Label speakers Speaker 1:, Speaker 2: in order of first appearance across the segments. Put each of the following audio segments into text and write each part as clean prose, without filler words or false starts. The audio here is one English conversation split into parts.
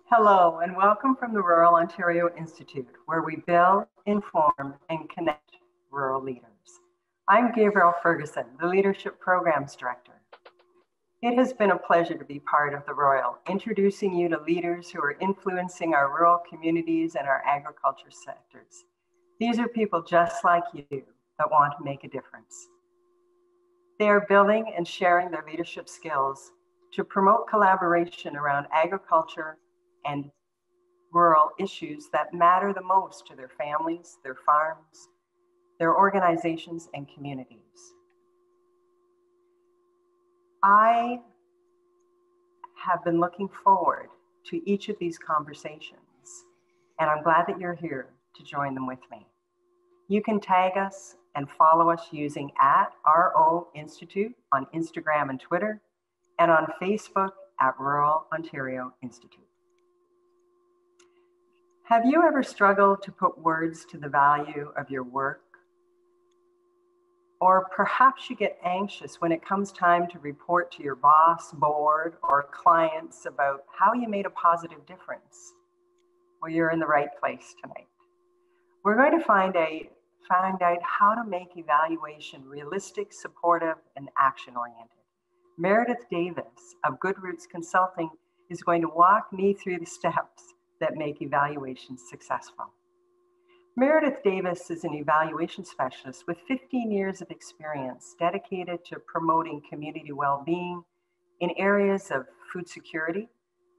Speaker 1: Hello, and welcome from the Rural Ontario Institute, where we build, inform, and connect rural leaders. I'm Gabrielle Ferguson, the Leadership Programs Director. It has been a pleasure to be part of the Royal, introducing you to leaders who are influencing our rural communities and our agriculture sectors. These are people just like you that want to make a difference. They are building and sharing their leadership skills to promote collaboration around agriculture and rural issues that matter the most to their families, their farms, their organizations, and communities. I have been looking forward to each of these conversations, and I'm glad that you're here to join them with me. You can tag us and follow us using @RO Institute on Instagram and Twitter, and on Facebook at Rural Ontario Institute. Have you ever struggled to put words to the value of your work? Or perhaps you get anxious when it comes time to report to your boss, board, or clients about how you made a positive difference? Well, you're in the right place tonight. We're going to find out how to make evaluation realistic, supportive, and action-oriented. Meredith Davis of Good Roots Consulting is going to walk me through the steps that make evaluations successful. Meredith Davis is an evaluation specialist with 15 years of experience dedicated to promoting community well-being in areas of food security,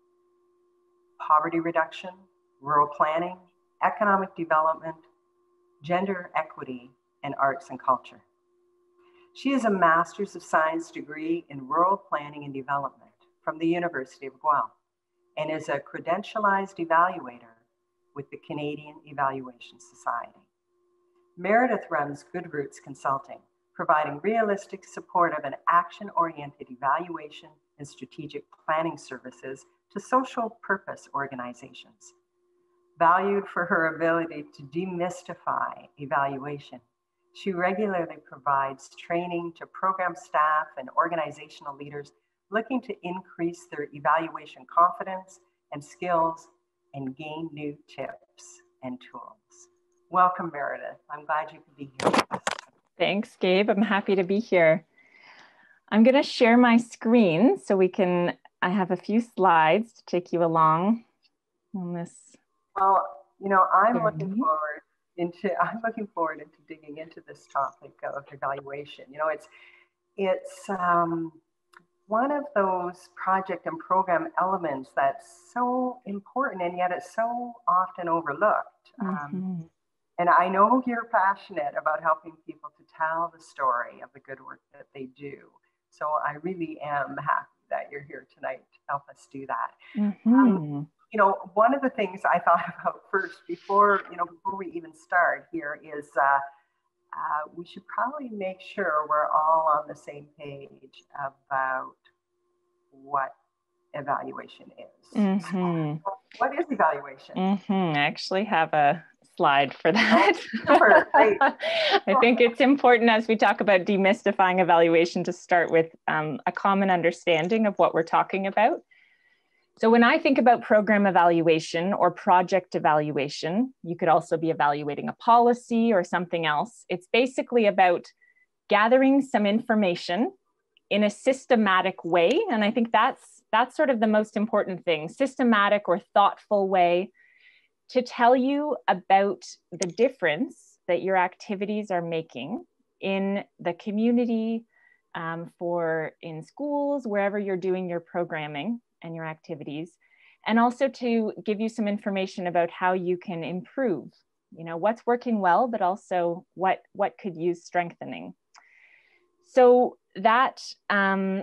Speaker 1: poverty reduction, rural planning, economic development, gender equity, and arts and culture. She has a Master's of Science degree in Rural Planning and Development from the University of Guelph and is a credentialized evaluator with the Canadian Evaluation Society. Meredith runs Good Roots Consulting, providing realistic, supportive, and action-oriented evaluation and strategic planning services to social purpose organizations. Valued for her ability to demystify evaluation, she regularly provides training to program staff and organizational leaders looking to increase their evaluation confidence and skills and gain new tips and tools. Welcome, Meredith. I'm glad you could be here with us.
Speaker 2: Thanks, Gabe. I'm happy to be here. I'm going to share my screen so I have a few slides to take you along on this.
Speaker 1: Well, I'm looking forward into digging into this topic of evaluation. It's one of those project and program elements that's so important, and yet it's so often overlooked. And I know you're passionate about helping people to tell the story of the good work that they do. So I really am happy that you're here tonight to help us do that. One of the things I thought about first before we even start here is we should probably make sure we're all on the same page about what evaluation is. What is evaluation?
Speaker 2: I actually have a slide for that.
Speaker 1: Super, great.
Speaker 2: I think it's important as we talk about demystifying evaluation to start with a common understanding of what we're talking about. So when I think about program evaluation or project evaluation, you could also be evaluating a policy or something else. It's basically about gathering some information in a systematic way. And I think that's sort of the most important thing, systematic or thoughtful way to tell you about the difference that your activities are making in the community, in schools, wherever you're doing your programming and your activities, and also to give you some information about how you can improve, what's working well, but also what could use strengthening. So that, and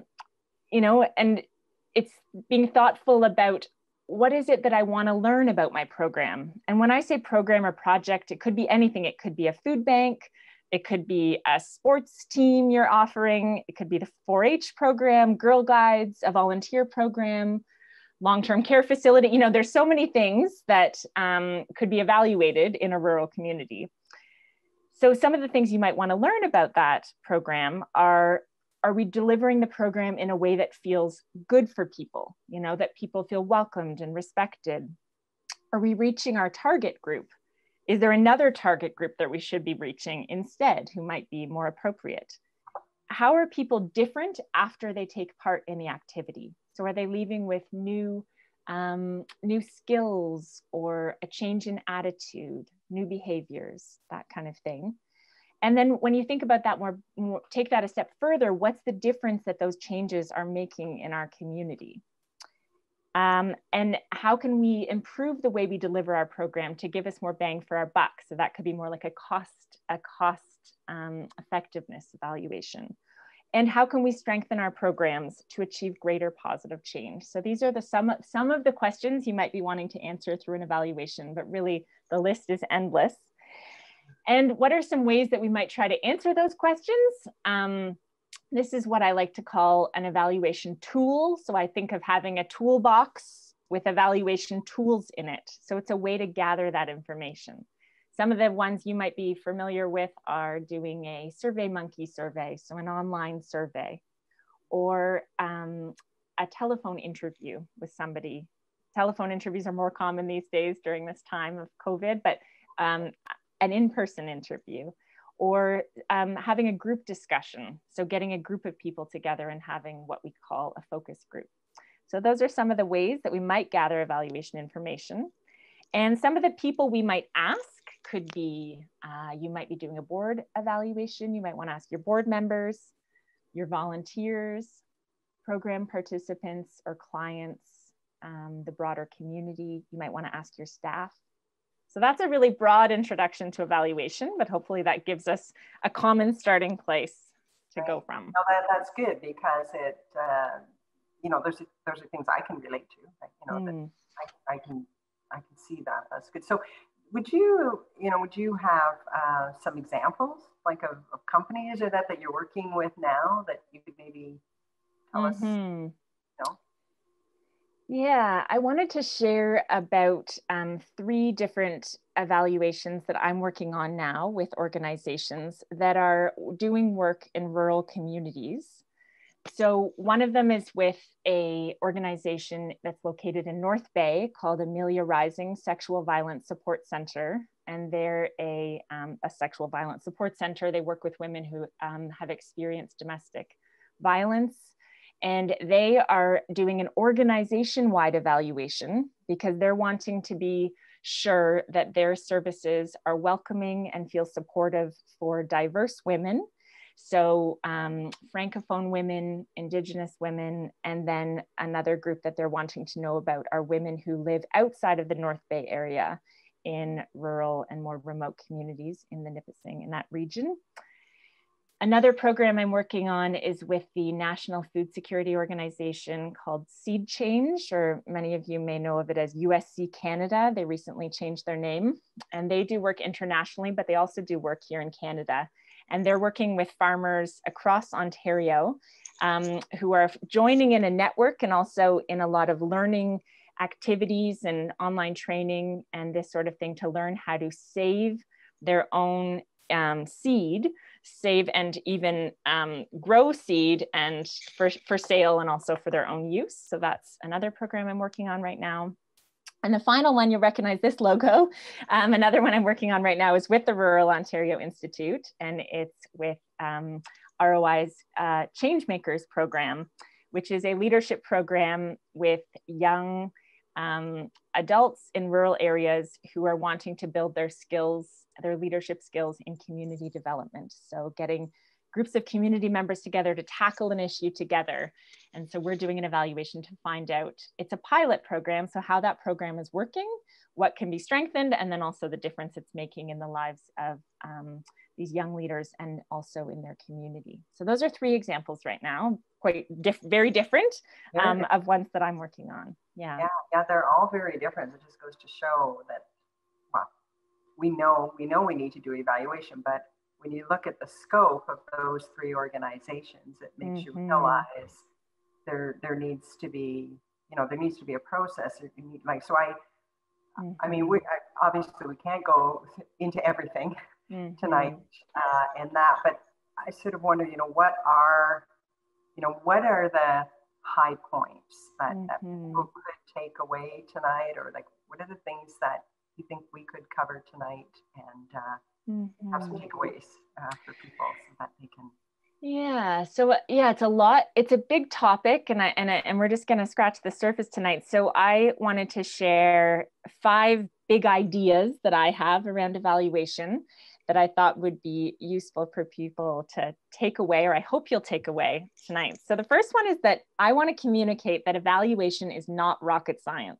Speaker 2: it's being thoughtful about what is it that I want to learn about my program. And when I say program or project, it could be anything. It could be a food bank. It could be a sports team you're offering. It could be the 4-H program, Girl Guides, a volunteer program, long-term care facility. There's so many things that could be evaluated in a rural community. So some of the things you might want to learn about that program are are we delivering the program in a way that feels good for people, you know, that people feel welcomed and respected? Are we reaching our target group? Is there another target group that we should be reaching instead who might be more appropriate? How are people different after they take part in the activity? So are they leaving with new skills or a change in attitude, new behaviors, that kind of thing? And then when you think about that more, take that a step further, what's the difference that those changes are making in our community? And how can we improve the way we deliver our program to give us more bang for our buck? So that could be more like a cost effectiveness evaluation. And how can we strengthen our programs to achieve greater positive change? So these are some of the questions you might be wanting to answer through an evaluation, but really the list is endless. And what are some ways that we might try to answer those questions? This is what I like to call an evaluation tool. So I think of having a toolbox with evaluation tools in it. So it's a way to gather that information. Some of the ones you might be familiar with are doing a SurveyMonkey survey, so an online survey, or a telephone interview with somebody. Telephone interviews are more common these days during this time of COVID, but an in-person interview, or having a group discussion. So getting a group of people together and having what we call a focus group. So those are some of the ways that we might gather evaluation information. And some of the people we might ask could be, you might be doing a board evaluation. You might want to ask your board members, your volunteers, program participants or clients, the broader community. You might want to ask your staff. So that's a really broad introduction to evaluation, but hopefully that gives us a common starting place to go from.
Speaker 1: No, that's good, because it, you know, those are things I can relate to. You know, that I can see that. That's good. So, would you have some examples, like of companies or that you're working with now that you could maybe tell us? You know?
Speaker 2: Yeah, I wanted to share about 3 different evaluations that I'm working on now with organizations that are doing work in rural communities. So one of them is with an organization that's located in North Bay called Amelia Rising Sexual Violence Support Center. And they're a sexual violence support center. They work with women who have experienced domestic violence. And they are doing an organization-wide evaluation because they're wanting to be sure that their services are welcoming and feel supportive for diverse women. So Francophone women, Indigenous women, and then another group that they're wanting to know about are women who live outside of the North Bay area in rural and more remote communities in the Nipissing, in that region. Another program I'm working on is with the National Food Security Organization called Seed Change, or many of you may know of it as USC Canada. They recently changed their name, and they do work internationally, but they also do work here in Canada. And they're working with farmers across Ontario who are joining in a network and also in a lot of learning activities and online training and this sort of thing to learn how to save their own seed, save and even grow seed and for sale and also for their own use. So that's another program I'm working on right now. And the final one, you'll recognize this logo. Another one I'm working on right now is with the Rural Ontario Institute, and it's with ROI's Changemakers program, which is a leadership program with young adults in rural areas who are wanting to build their skills, their leadership skills in community development. So getting groups of community members together to tackle an issue together. And so we're doing an evaluation to find out, it's a pilot program, so how that program is working, what can be strengthened, and then also the difference it's making in the lives of these young leaders and also in their community. So those are 3 examples right now, quite very different of ones that I'm working on. Yeah,
Speaker 1: they're all very different. It just goes to show that, well, we know we need to do evaluation, but when you look at the scope of those 3 organizations, it makes you realize there needs to be, there needs to be a process. I mean, obviously we can't go into everything tonight and that, but I sort of wonder, what are what are the high points that
Speaker 2: Mm-hmm.
Speaker 1: people could take away tonight, or like, what are the things that you think we could cover tonight and have some
Speaker 2: Mm-hmm.
Speaker 1: takeaways for people so that they can.
Speaker 2: Yeah. So yeah, it's a lot. It's a big topic, and we're just going to scratch the surface tonight. So I wanted to share 5 big ideas that I have around evaluation that I thought would be useful for people to take away, or I hope you'll take away tonight. So the first one is that I want to communicate that evaluation is not rocket science.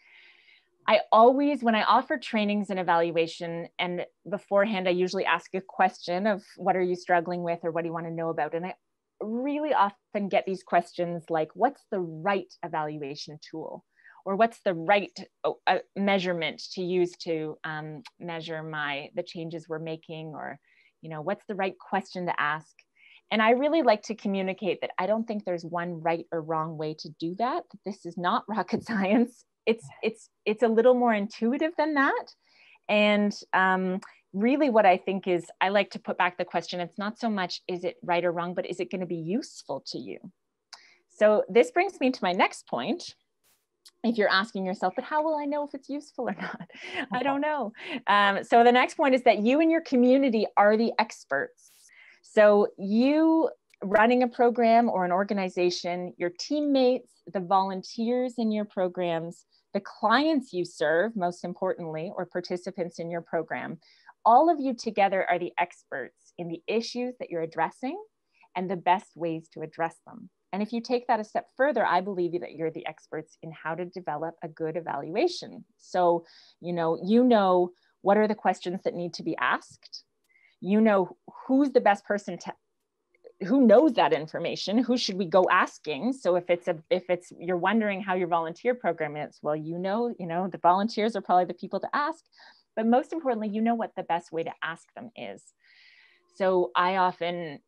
Speaker 2: I always, when I offer trainings and evaluation, and beforehand, I usually ask a question of what are you struggling with or what do you want to know about? And I really often get these questions like, what's the right evaluation tool? Or what's the right measurement to use to measure the changes we're making? Or, what's the right question to ask? And I really like to communicate that I don't think there's one right or wrong way to do that. This is not rocket science. It's a little more intuitive than that. And really what I think is, I like to put back the question, it's not so much, is it right or wrong, but is it going to be useful to you? So this brings me to my next point. If you're asking yourself, but how will I know if it's useful or not? I don't know. So the next point is that you and your community are the experts. So you running a program or an organization, your teammates, the volunteers in your programs, the clients you serve, most importantly, or participants in your program, all of you together are the experts in the issues that you're addressing and the best ways to address them. And if you take that a step further, I believe that you're the experts in how to develop a good evaluation. So, you know what are the questions that need to be asked. You know who's the best person who knows that information, who should we go asking? So if it's you're wondering how your volunteer program is, well, the volunteers are probably the people to ask, but most importantly, you know what the best way to ask them is. So I often,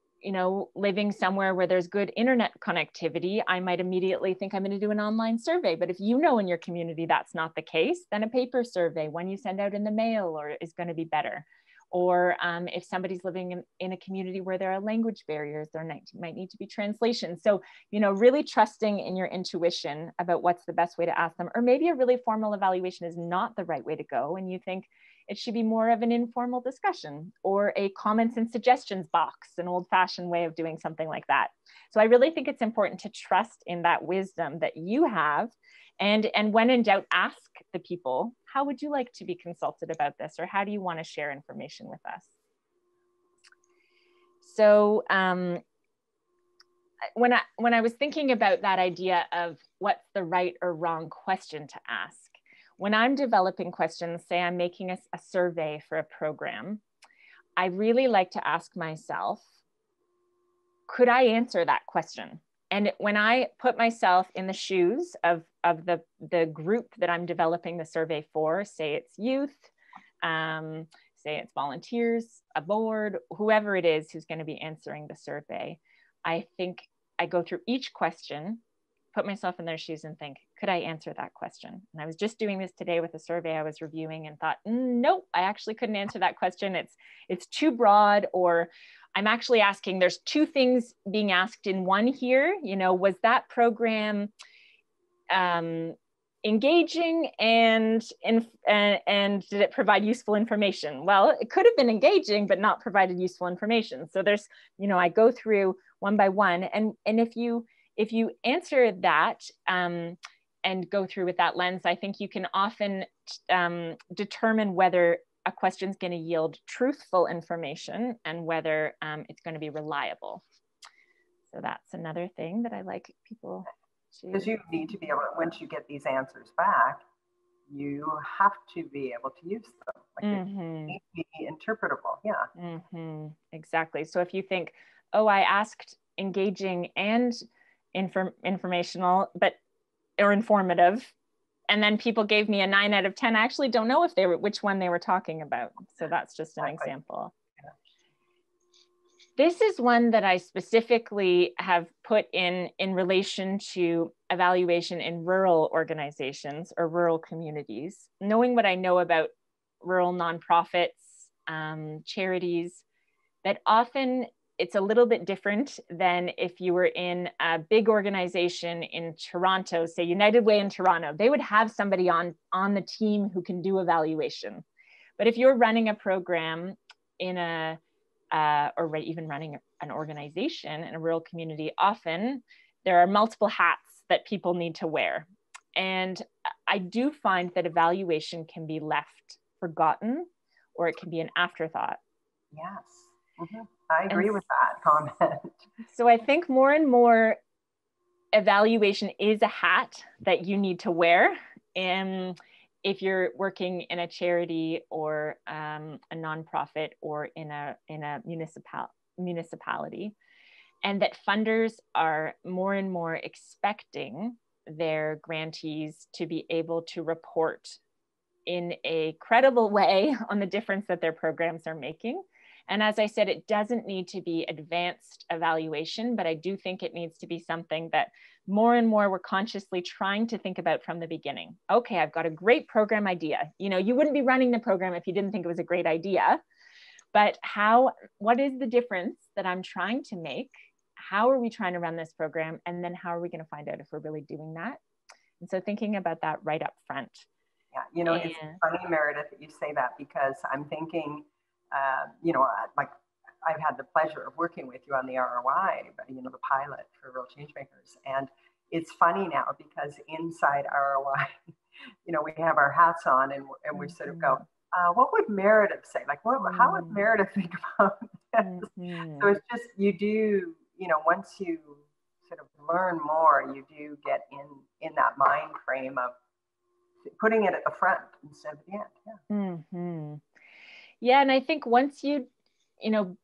Speaker 2: living somewhere where there's good internet connectivity, I might immediately think I'm going to do an online survey. But if you know in your community that's not the case, then a paper survey, one you send out in the mail, is going to be better. Or if somebody's living in a community where there are language barriers, there might need to be translation. So, really trusting in your intuition about what's the best way to ask them. Or maybe a really formal evaluation is not the right way to go, and you think it should be more of an informal discussion or a comments and suggestions box, an old-fashioned way of doing something like that. So I really think it's important to trust in that wisdom that you have. And when in doubt, ask the people, how would you like to be consulted about this? Or how do you want to share information with us? So when I was thinking about that idea of what's the right or wrong question to ask, when I'm developing questions, say I'm making a survey for a program, I really like to ask myself, could I answer that question? And when I put myself in the shoes of the group that I'm developing the survey for, say it's youth, say it's volunteers, a board, whoever it is who's going to be answering the survey, I think I go through each question, put myself in their shoes and think, could I answer that question? And I was just doing this today with a survey I was reviewing and thought, nope, I actually couldn't answer that question. It's too broad, or I'm actually asking, there's 2 things being asked in one here. Was that program engaging and did it provide useful information? Well, it could have been engaging, but not provided useful information. So there's, I go through one by one. And if you answer that and go through with that lens, I think you can often determine whether a question is going to yield truthful information and whether it's going to be reliable. So that's another thing that I like people to.
Speaker 1: Because you need to be able, once you get these answers back, you have to be able to use them. Like it needs to be interpretable. Yeah.
Speaker 2: Exactly. So if you think, oh, I asked engaging and informational, or informative, and then people gave me a 9 out of 10, I actually don't know which one they were talking about. So that's just an example. Yeah. This is one that I specifically have put in relation to evaluation in rural organizations or rural communities. Knowing what I know about rural nonprofits, charities, that often it's a little bit different than if you were in a big organization in Toronto, say United Way in Toronto. They would have somebody on the team who can do evaluation. But if you're running a program in a, or even running an organization in a rural community, often there are multiple hats that people need to wear. And I do find that evaluation can be left forgotten, or it can be an afterthought.
Speaker 1: Yes. Mm-hmm. I agree with that comment.
Speaker 2: So I think more and more evaluation is a hat that you need to wear. And if you're working in a charity or a nonprofit or in a municipality, and that funders are more and more expecting their grantees to be able to report in a credible way on the difference that their programs are making. And as I said, it doesn't need to be advanced evaluation, but I do think it needs to be something that more and more we're consciously trying to think about from the beginning. Okay, I've got a great program idea. You know, you wouldn't be running the program if you didn't think it was a great idea, but what is the difference that I'm trying to make? How are we trying to run this program? And then how are we going to find out if we're really doing that? And so thinking about that right up front.
Speaker 1: Yeah, you know, it's funny, Meredith, that you say that, because I'm thinking, you know, like I've had the pleasure of working with you on the ROI, but, you know, the pilot for Rural Changemakers. And it's funny now because inside ROI, you know, we have our hats on and we sort of go, what would Meredith say? Like, how would Meredith think about this? So it's just, you do, you know, once you sort of learn more, you do get in that mind frame of putting it at the front instead of the end. Yeah.
Speaker 2: Mm-hmm. Yeah, and I think once you know,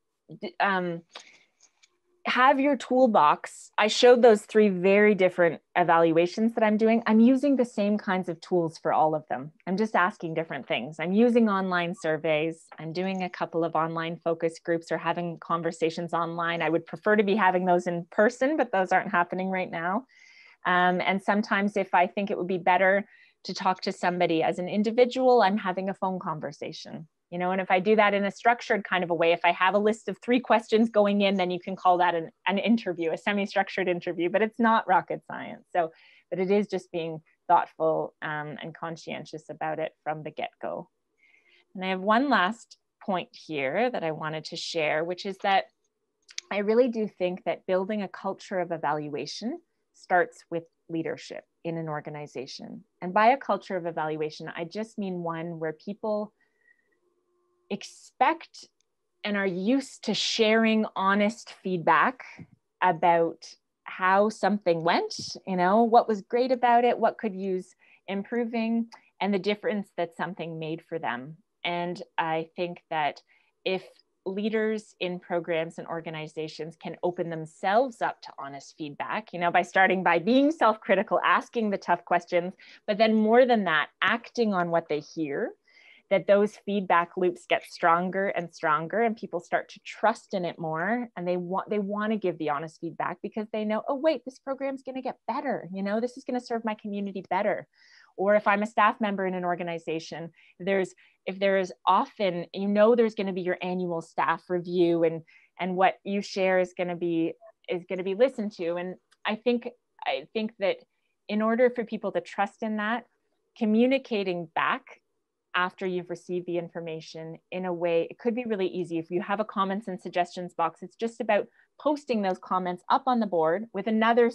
Speaker 2: have your toolbox. I showed those 3 very different evaluations that I'm doing. I'm using the same kinds of tools for all of them. I'm just asking different things. I'm using online surveys. I'm doing a couple of online focus groups or having conversations online. I would prefer to be having those in person, but those aren't happening right now. And sometimes if I think it would be better to talk to somebody as an individual, I'm having a phone conversation. You know, and if I do that in a structured kind of a way, if I have a list of 3 questions going in, then you can call that an interview, a semi-structured interview, but it's not rocket science. So, but it is just being thoughtful and conscientious about it from the get-go. And I have one last point here that I wanted to share, which is that I really do think that building a culture of evaluation starts with leadership in an organization. And by a culture of evaluation, I just mean one where people expect and are used to sharing honest feedback about how something went, you know, what was great about it, what could use improving, and the difference that something made for them. And I think that if leaders in programs and organizations can open themselves up to honest feedback, you know, by starting by being self-critical, asking the tough questions, but then more than that, acting on what they hear, that those feedback loops get stronger and stronger, and people start to trust in it more, and they want to give the honest feedback because they know, oh wait, this program's going to get better, you know, this is going to serve my community better. Or if I'm a staff member in an organization, if there is often, you know, there's going to be your annual staff review, and what you share is going to be listened to. And I think that in order for people to trust in that, communicating back after you've received the information in a way, it could be really easy. If you have a comments and suggestions box, it's just about posting those comments up on the board with another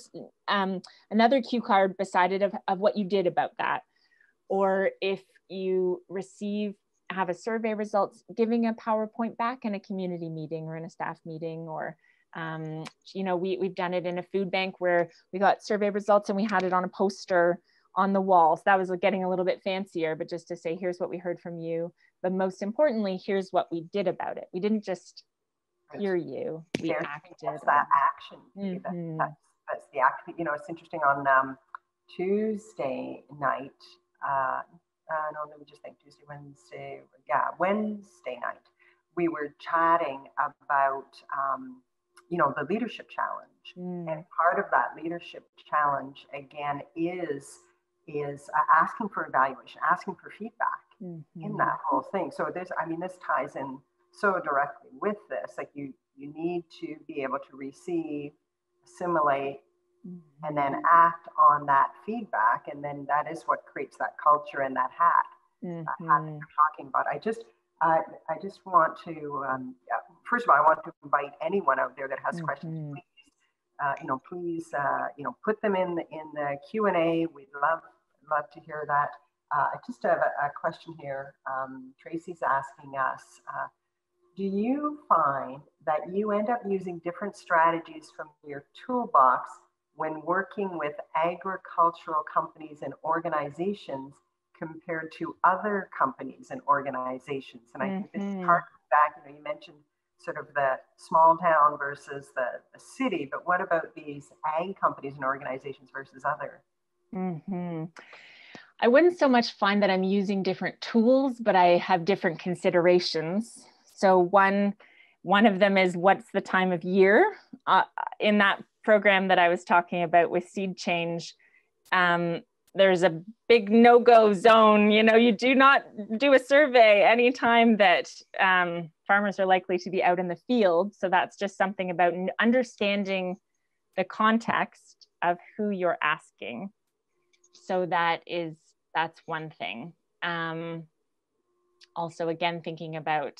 Speaker 2: cue card beside it of what you did about that. Or if you have a survey results, giving a PowerPoint back in a community meeting or in a staff meeting, or you know, we've done it in a food bank where we got survey results and we had it on a poster on the wall. So that was getting a little bit fancier, but just to say, here's what we heard from you. But most importantly, here's what we did about it. We didn't just hear you, we acted.
Speaker 1: That's that action. Mm-hmm. That's the action. You know, it's interesting on Tuesday night, no, let me just think, Wednesday night, we were chatting about, you know, the leadership challenge. And part of that leadership challenge, again, is asking for evaluation, asking for feedback in that whole thing. So this ties in so directly with this. Like You need to be able to receive, assimilate, and then act on that feedback. And then that is what creates that culture and that hat, that hat that you're talking about. I just want to, first of all, I want to invite anyone out there that has questions, please, put them in the Q&A. We'd love to hear that. I just have a question here. Tracy's asking us, do you find that you end up using different strategies from your toolbox when working with agricultural companies and organizations compared to other companies and organizations? And I think this is harking back, you mentioned sort of the small town versus the city, but what about these ag companies and organizations versus other?
Speaker 2: I wouldn't so much find that I'm using different tools, but I have different considerations. So one of them is, what's the time of year? In that program that I was talking about with seed change, there's a big no-go zone. You do not do a survey anytime that farmers are likely to be out in the field. So that's just something about understanding the context of who you're asking. So that's one thing. Also, again, thinking about,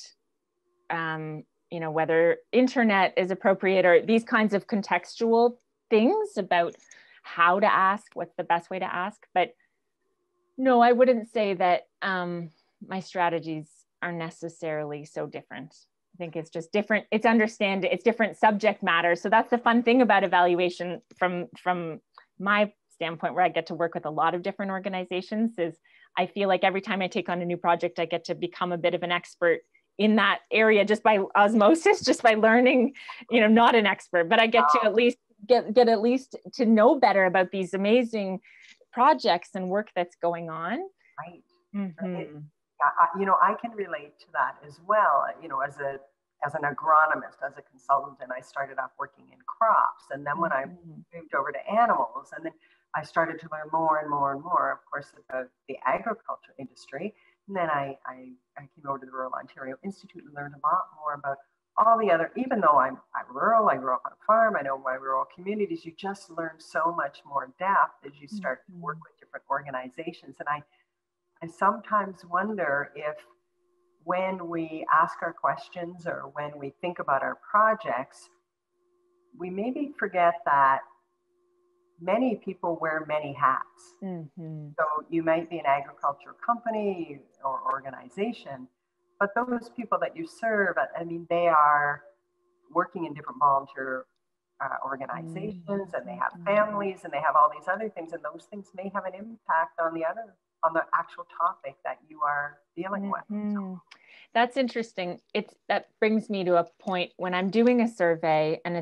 Speaker 2: whether internet is appropriate, or these kinds of contextual things about how to ask, what's the best way to ask. But no, I wouldn't say that my strategies are necessarily so different. I think it's just different. It's different subject matter. So that's the fun thing about evaluation from my standpoint, where I get to work with a lot of different organizations, is I feel like every time I take on a new project, I get to become a bit of an expert in that area just by osmosis, just by learning, not an expert, but I get to at least get at least to know better about these amazing projects and work that's going on.
Speaker 1: Right. I can relate to that as well. As an agronomist, as a consultant, and I started off working in crops, and then when I moved over to animals, and then I started to learn more and more and more, of course, about the agriculture industry. And then I came over to the Rural Ontario Institute and learned a lot more about all the other, even though I'm rural, I grew up on a farm, I know my rural communities, you just learn so much more depth as you start to work with different organizations. And I sometimes wonder if when we ask our questions or when we think about our projects, we maybe forget that many people wear many hats. So you might be an agricultural company or organization, but those people that you serve, they are working in different volunteer organizations, and they have families, and they have all these other things, and those things may have an impact on the actual topic that you are dealing with. So.
Speaker 2: That's interesting. That brings me to a point when I'm doing a survey, and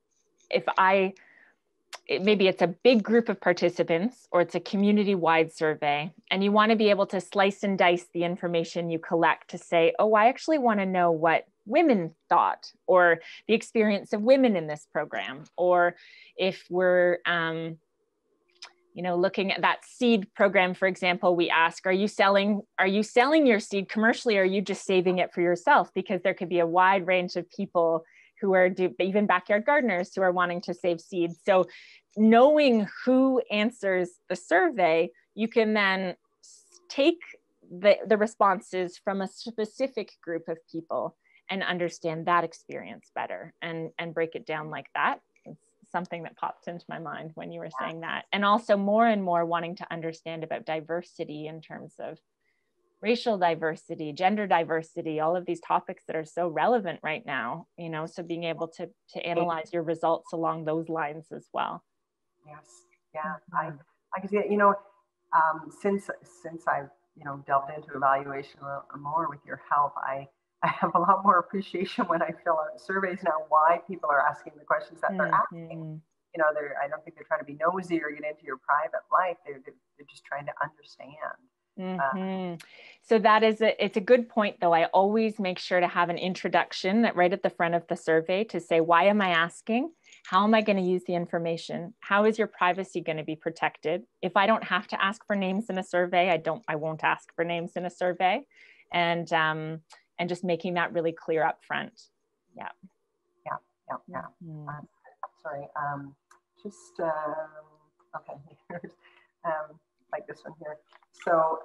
Speaker 2: maybe it's a big group of participants, or it's a community-wide survey, and you want to be able to slice and dice the information you collect to say, oh, I actually want to know what women thought, or the experience of women in this program. Or if we're looking at that seed program, for example, we ask, are you selling your seed commercially, or are you just saving it for yourself? Because there could be a wide range of people who are even backyard gardeners who are wanting to save seeds. So knowing who answers the survey, you can then take the responses from a specific group of people and understand that experience better and break it down like that. It's something that popped into my mind when you were saying that. And also more and more wanting to understand about diversity in terms of racial diversity, gender diversity, all of these topics that are so relevant right now, so being able to analyze your results along those lines as well.
Speaker 1: Yes. Yeah. I can see it, since I've, delved into evaluation a little more with your help, I have a lot more appreciation when I fill out surveys now, why people are asking the questions that they're asking. I don't think they're trying to be nosy or get into your private life. They're just trying to understand.
Speaker 2: So it's a good point, though. I always make sure to have an introduction right at the front of the survey to say, why am I asking? How am I going to use the information? How is your privacy going to be protected? If I don't have to ask for names in a survey, I won't ask for names in a survey, and just making that really clear up front. Yeah.
Speaker 1: Yeah. Sorry. Just okay. Here's like this one here. So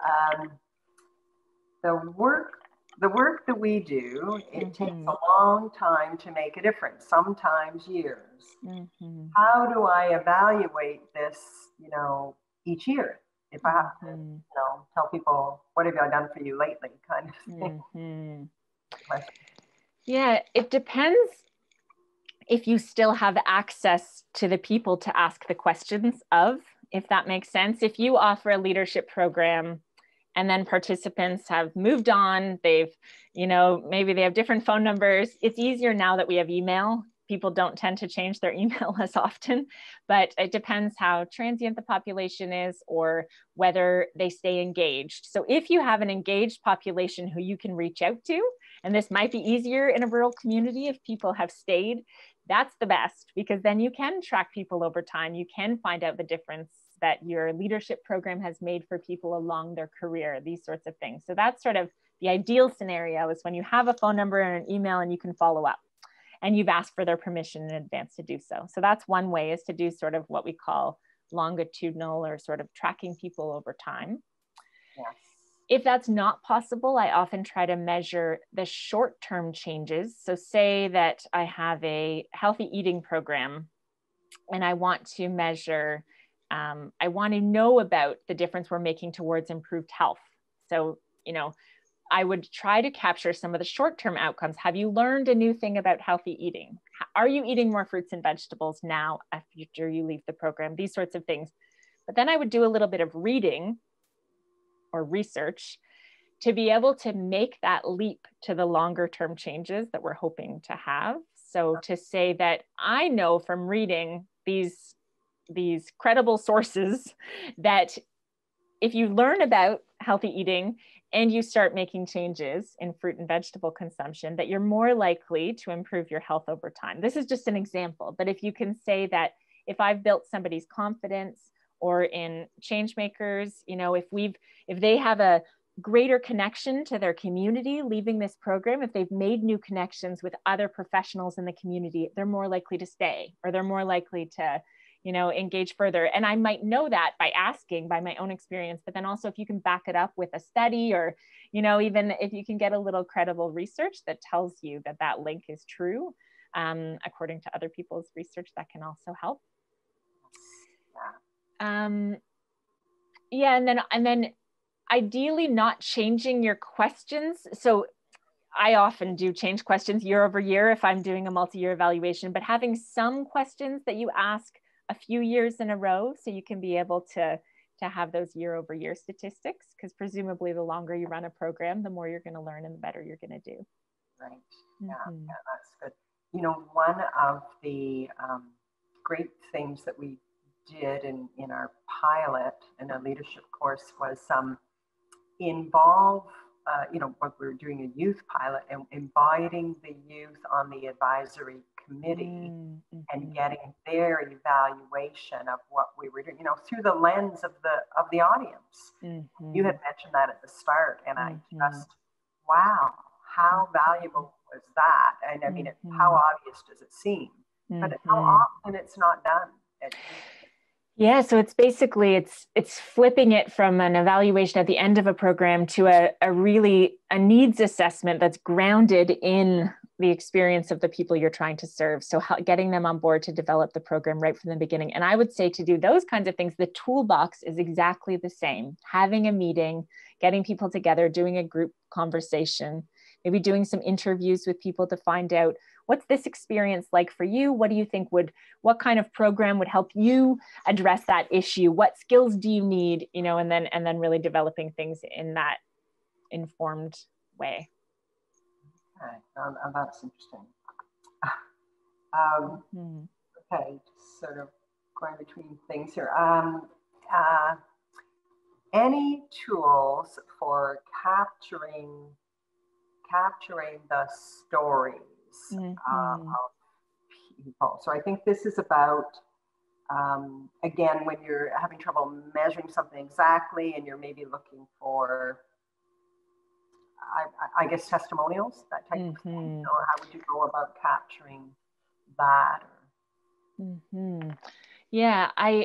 Speaker 1: the work that we do, it takes a long time to make a difference. Sometimes years. How do I evaluate this? Each year. If I have to, tell people, what have I done for you lately, kind of thing.
Speaker 2: Yeah, it depends if you still have access to the people to ask the questions of, if that makes sense. If you offer a leadership program and then participants have moved on, they've, maybe they have different phone numbers. It's easier now that we have email. People don't tend to change their email as often, but it depends how transient the population is or whether they stay engaged. So if you have an engaged population who you can reach out to, and this might be easier in a rural community if people have stayed, that's the best, because then you can track people over time. You can find out the difference that your leadership program has made for people along their career, these sorts of things. So that's sort of the ideal scenario, is when you have a phone number and an email and you can follow up and you've asked for their permission in advance to do so. So that's one way, is to do sort of what we call longitudinal, or sort of tracking people over time.
Speaker 1: Yes.
Speaker 2: If that's not possible, I often try to measure the short-term changes. So say that I have a healthy eating program and I want to measure, I want to know about the difference we're making towards improved health. So, I would try to capture some of the short-term outcomes. Have you learned a new thing about healthy eating? Are you eating more fruits and vegetables now after you leave the program? These sorts of things. But then I would do a little bit of reading or research to be able to make that leap to the longer term changes that we're hoping to have. So to say that I know from reading these credible sources that if you learn about healthy eating and you start making changes in fruit and vegetable consumption, that you're more likely to improve your health over time. This is just an example, but if you can say that if I've built somebody's confidence, or in change makers, if they have a greater connection to their community leaving this program, if they've made new connections with other professionals in the community, they're more likely to stay, or they're more likely to engage further. And I might know that by asking, by my own experience, but then also if you can back it up with a study, or, even if you can get a little credible research that tells you that that link is true, according to other people's research, that can also help. And then ideally not changing your questions. So I often do change questions year over year if I'm doing a multi-year evaluation, but having some questions that you ask a few years in a row, so you can be able to have those year over year statistics, because presumably the longer you run a program, the more you're going to learn and the better you're going to do.
Speaker 1: Right. Yeah, that's good. One of the great things that we did in our pilot in a leadership course was involve, what we were doing a youth pilot, and inviting the youth on the advisory committee and getting their evaluation of what we were doing, through the lens of the audience. You had mentioned that at the start, and I just, wow, how valuable was that? And I mean, how obvious does it seem? But how often it's not done.
Speaker 2: Yeah, so it's basically, it's flipping it from an evaluation at the end of a program to a needs assessment that's grounded in the experience of the people you're trying to serve. So getting them on board to develop the program right from the beginning. And I would say to do those kinds of things, the toolbox is exactly the same. Having a meeting, getting people together, doing a group conversation, maybe doing some interviews with people to find out, what's this experience like for you? What do you think what kind of program would help you address that issue? What skills do you need? And then really developing things in that informed way.
Speaker 1: Okay, that's interesting. Okay, just sort of going between things here. Any tools for capturing the stories of people? So I think this is about, again, when you're having trouble measuring something exactly and you're maybe looking for, I guess, testimonials, that type of thing. So how would you go about capturing that?
Speaker 2: Mm-hmm. Yeah, I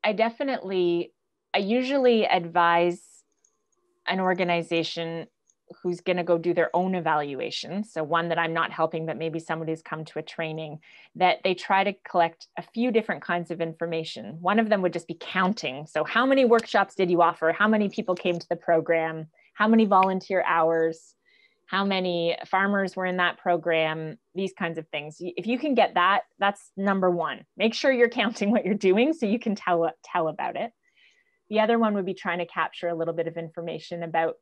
Speaker 2: usually advise an organization who's going to go do their own evaluation. So one that I'm not helping, but maybe somebody who's come to a training, that they try to collect a few different kinds of information. One of them would just be counting. So how many workshops did you offer? How many people came to the program? How many volunteer hours? How many farmers were in that program? These kinds of things. If you can get that, that's number one. Make sure you're counting what you're doing so you can tell about it. The other one would be trying to capture a little bit of information about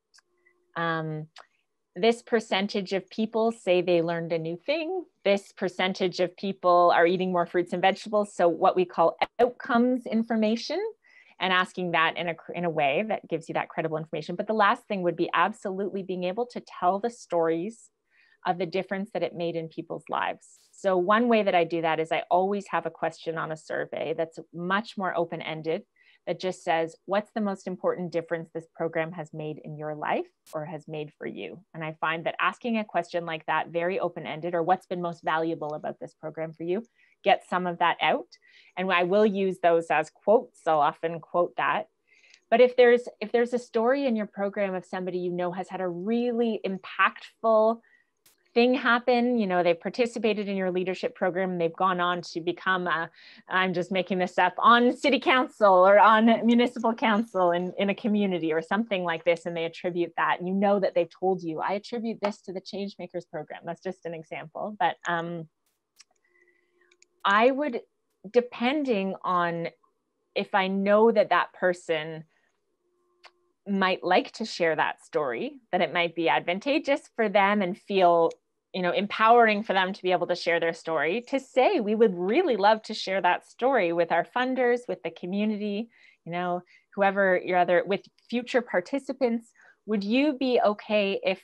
Speaker 2: this percentage of people say they learned a new thing. This percentage of people are eating more fruits and vegetables. So what we call outcomes information, and asking that in a way that gives you that credible information. But the last thing would be absolutely being able to tell the stories of the difference that it made in people's lives. So one way that I do that is I always have a question on a survey that's much more open-ended, that just says, what's the most important difference this program has made in your life or has made for you? And I find that asking a question like that, very open-ended, or what's been most valuable about this program for you, get some of that out. And I will use those as quotes. I'll often quote that. But if there's a story in your program of somebody you know has had a really impactful thing happen, you know, they've participated in your leadership program and they've gone on to become I'm just making this up, on city council or on municipal council in a community or something like this, and they attribute that, you know that they've told you, I attribute this to the Changemakers program. That's just an example. But I would, depending on if I know that that person might like to share that story, that it might be advantageous for them and feel, you know, empowering for them to be able to share their story, to say, we would really love to share that story with our funders, with the community, you know, whoever your other, with future participants. Would you be okay if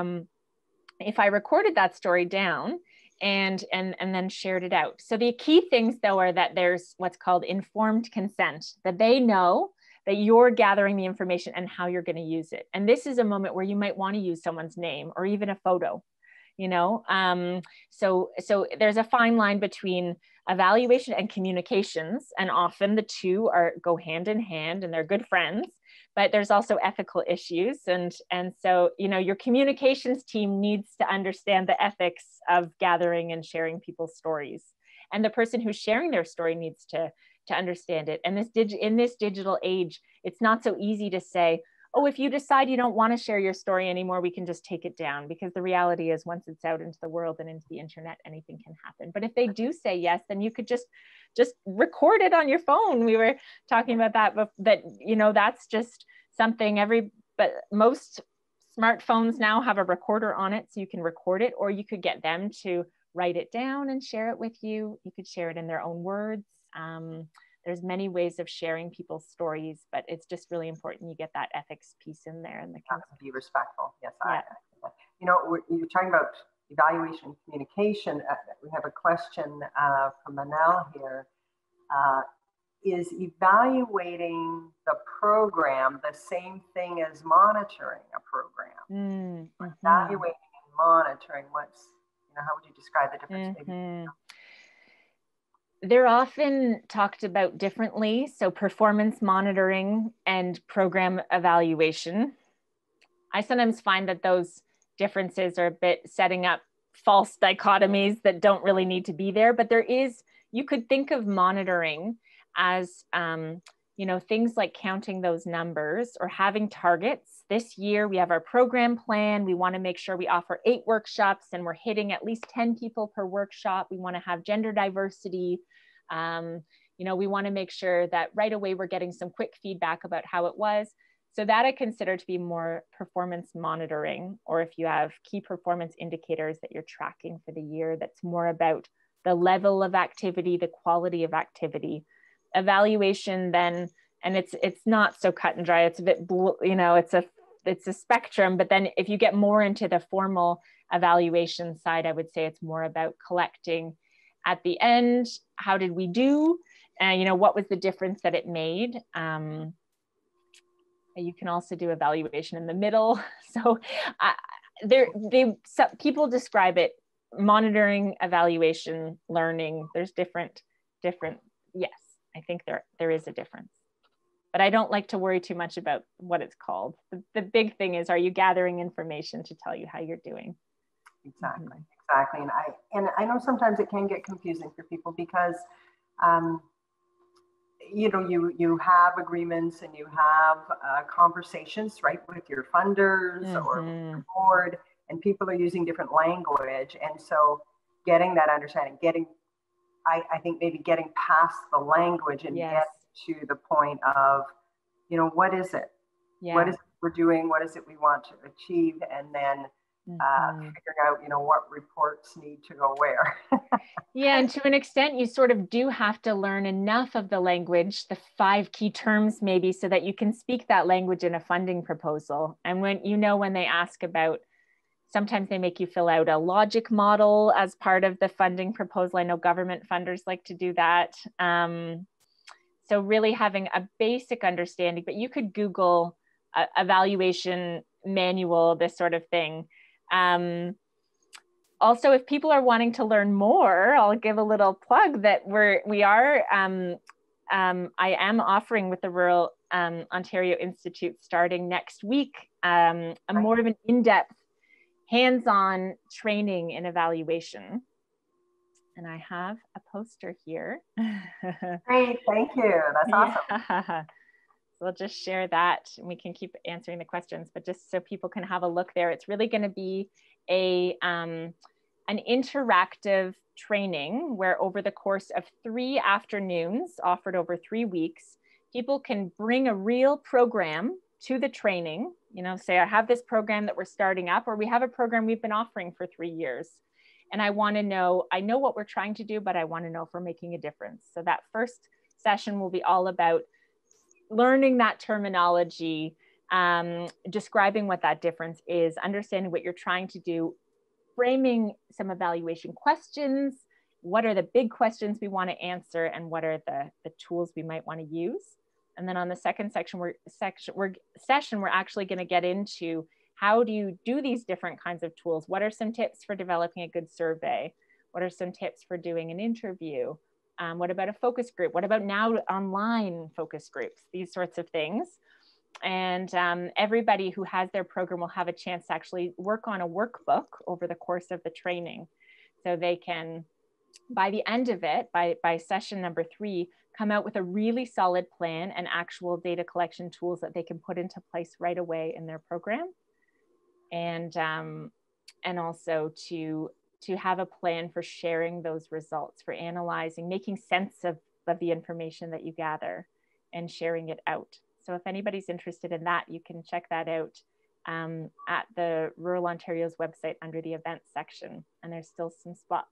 Speaker 2: I recorded that story down and then shared it out? So the key things though are that there's what's called informed consent, that they know that you're gathering the information and how you're going to use it. And this is a moment where you might want to use someone's name or even a photo, you know. So there's a fine line between evaluation and communications, and often the two go hand in hand and they're good friends. But there's also ethical issues. And so, you know, your communications team needs to understand the ethics of gathering and sharing people's stories. And the person who's sharing their story needs to understand it. And in this digital age, it's not so easy to say, oh, if you decide you don't want to share your story anymore, we can just take it down. Because the reality is, once it's out into the world and into the internet, anything can happen. But if they do say yes, then you could just record it on your phone. We were talking about that, but that, you know, that's just something but most smartphones now have a recorder on it, so you can record it, or you could get them to write it down and share it with you. You could share it in their own words. There's many ways of sharing people's stories, but it's just really important you get that ethics piece in there. And
Speaker 1: be respectful. Yes.
Speaker 2: Yeah.
Speaker 1: You know, you're talking about evaluation and communication. We have a question from Manel here. Is evaluating the program the same thing as monitoring a program? Evaluating and monitoring, how would you describe the difference? Maybe?
Speaker 2: They're often talked about differently. So performance monitoring and program evaluation. I sometimes find that those differences are a bit setting up false dichotomies that don't really need to be there. But you could think of monitoring as, things like counting those numbers or having targets. This year, we have our program plan. We want to make sure we offer 8 workshops and we're hitting at least 10 people per workshop. We want to have gender diversity. We want to make sure that right away we're getting some quick feedback about how it was. So that I consider to be more performance monitoring, or if you have key performance indicators that you're tracking for the year, that's more about the level of activity, the quality of activity. Evaluation then, and it's not so cut and dry. It's a bit, it's a spectrum. But then if you get more into the formal evaluation side, I would say it's more about collecting at the end, how did we do? And, what was the difference that it made? You can also do evaluation in the middle. So people describe it monitoring, evaluation, learning, there's different, yes, I think there is a difference. But I don't like to worry too much about what it's called. The big thing is, are you gathering information to tell you how you're doing?
Speaker 1: Exactly, exactly. And I know sometimes it can get confusing for people because, you know, you have agreements and you have conversations, right, with your funders or with your board, and people are using different language. And so getting that understanding, I think maybe getting past the language and get to the point of, you know, what is it? Yeah. What is it we're doing? What is it we want to achieve? And then figuring out, you know, what reports need to go where.
Speaker 2: Yeah, and to an extent, you sort of do have to learn enough of the language, the 5 key terms maybe, so that you can speak that language in a funding proposal. And when they ask about, sometimes they make you fill out a logic model as part of the funding proposal. I know government funders like to do that. So really having a basic understanding, but you could Google evaluation manual, this sort of thing. Also, if people are wanting to learn more, I'll give a little plug that I am offering with the Rural Ontario Institute starting next week, more of an in-depth hands-on training in evaluation. And I have a poster here.
Speaker 1: Great, thank you. That's awesome.
Speaker 2: So we'll just share that and we can keep answering the questions, but just so people can have a look there, it's really going to be an interactive training where over the course of 3 afternoons offered over 3 weeks, people can bring a real program to the training, you know, say I have this program that we're starting up, or we have a program we've been offering for 3 years. And I want to know, I know what we're trying to do, but I want to know if we're making a difference. So that first session will be all about learning that terminology, describing what that difference is, understanding what you're trying to do, framing some evaluation questions. What are the big questions we want to answer, and what are the tools we might want to use? And then on the second session, we're actually going to get into how do you do these different kinds of tools? What are some tips for developing a good survey? What are some tips for doing an interview? What about a focus group? What about now online focus groups? These sorts of things. And everybody who has their program will have a chance to actually work on a workbook over the course of the training. So they can, by the end of it, by session number 3, come out with a really solid plan and actual data collection tools that they can put into place right away in their program. And also to have a plan for sharing those results, for analyzing, making sense of the information that you gather and sharing it out. So if anybody's interested in that, you can check that out at the Rural Ontario's website under the events section. And there's still some spots.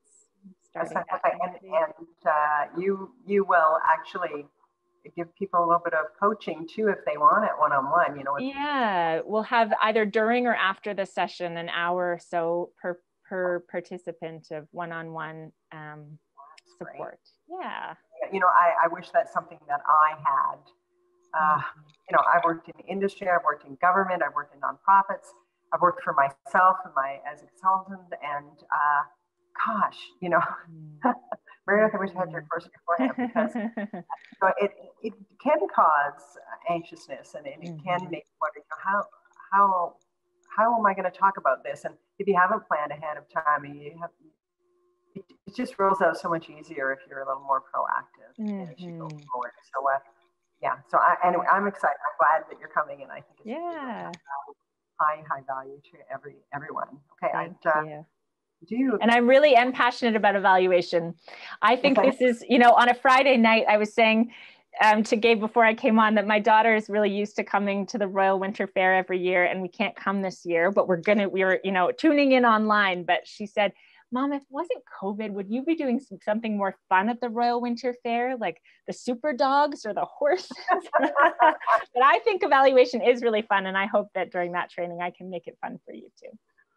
Speaker 1: You will actually give people a little bit of coaching too if they want it one-on-one, you know.
Speaker 2: Yeah, we'll have either during or after the session an hour or so per participant of one-on-one support. Yeah.
Speaker 1: You know, I wish that's something that I had. You know, I've worked in industry, I've worked in government, I've worked in nonprofits, I've worked for myself as a consultant, and gosh, you know, Meredith, I wish I had your person beforehand, because so it can cause anxiousness, and it can make you wonder, you know, how am I going to talk about this? And if you haven't planned ahead of time, it just rolls out so much easier if you're a little more proactive as you go forward. So yeah, so anyway, I'm excited. I'm glad that you're coming, and I think it's high value to everyone. Okay,
Speaker 2: Thank you.
Speaker 1: And
Speaker 2: I really am passionate about evaluation. I think this is, you know, on a Friday night, I was saying to Gabe before I came on that my daughter is really used to coming to the Royal Winter Fair every year, and we can't come this year, but we're you know, tuning in online. But she said, Mom, if it wasn't COVID, would you be doing something more fun at the Royal Winter Fair, like the super dogs or the horses? But I think evaluation is really fun, and I hope that during that training, I can make it fun for you too.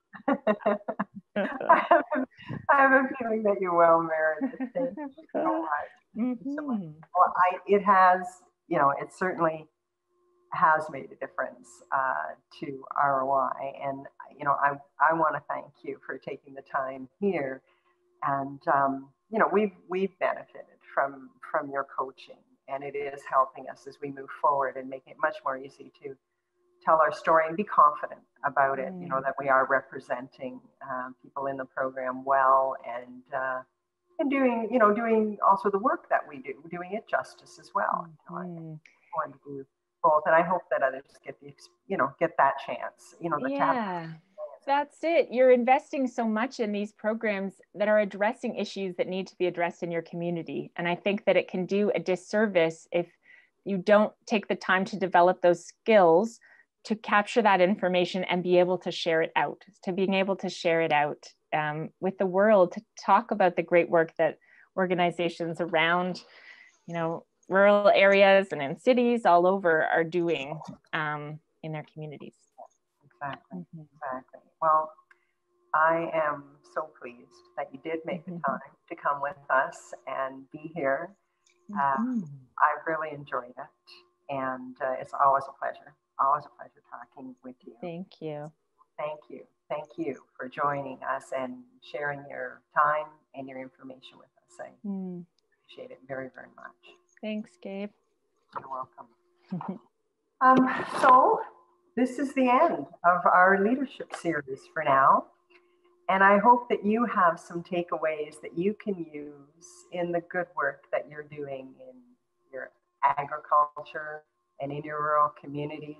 Speaker 1: I have a feeling that you will, Meredith. Thank you so much. So much. Well, it has, you know, it certainly has made a difference to ROI. And, you know, I want to thank you for taking the time here. And, you know, we've benefited from your coaching, and it is helping us as we move forward and making it much more easy to tell our story and be confident about it, you know, that we are representing people in the program well, and doing, you know, doing also the work that we do, doing it justice as well. You know, I want to do both, and I hope that others get the, you know, get that chance, you know, the
Speaker 2: yeah. That's it. You're investing so much in these programs that are addressing issues that need to be addressed in your community. And I think that it can do a disservice if you don't take the time to develop those skills to capture that information and be able to share it out, to being able to share it out with the world, to talk about the great work that organizations around, you know, rural areas and in cities all over are doing in their communities.
Speaker 1: Exactly, exactly. Well, I am so pleased that you did make the time to come with us and be here. I've really enjoyed it, and it's always a pleasure talking with you.
Speaker 2: Thank you.
Speaker 1: Thank you. Thank you for joining us and sharing your time and your information with us. I appreciate it very, very much.
Speaker 2: Thanks, Gabe.
Speaker 1: You're welcome. So this is the end of our leadership series for now. And I hope that you have some takeaways that you can use in the good work that you're doing in your agriculture and in your rural communities.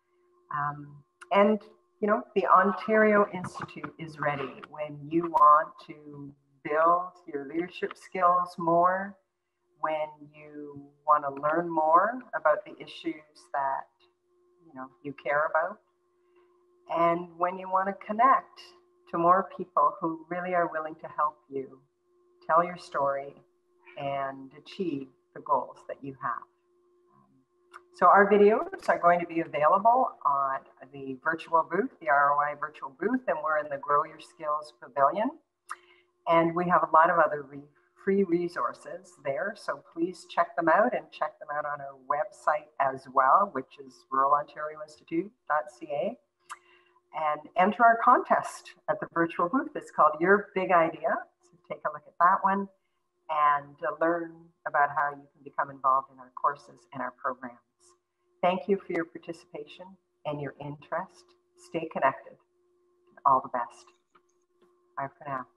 Speaker 1: And, you know, the Ontario Institute is ready when you want to build your leadership skills more, when you want to learn more about the issues that, you know, you care about, and when you want to connect to more people who really are willing to help you tell your story and achieve the goals that you have. So our videos are going to be available on the virtual booth, the ROI virtual booth, and we're in the Grow Your Skills Pavilion. And we have a lot of other free resources there, so please check them out, and check them out on our website as well, which is ruralontarioinstitute.ca. And enter our contest at the virtual booth. It's called Your Big Idea. So take a look at that one and learn about how you can become involved in our courses and our programs. Thank you for your participation and your interest. Stay connected. All the best. Bye for now.